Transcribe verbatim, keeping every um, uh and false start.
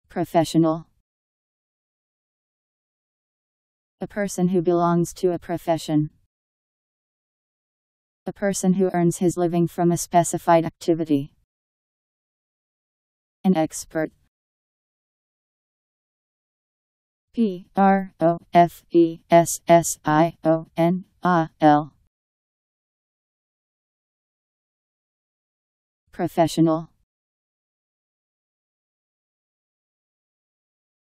Professional. A person who belongs to a profession. A person who earns his living from a specified activity. An expert. P R O F E S S I O N A L. Professional.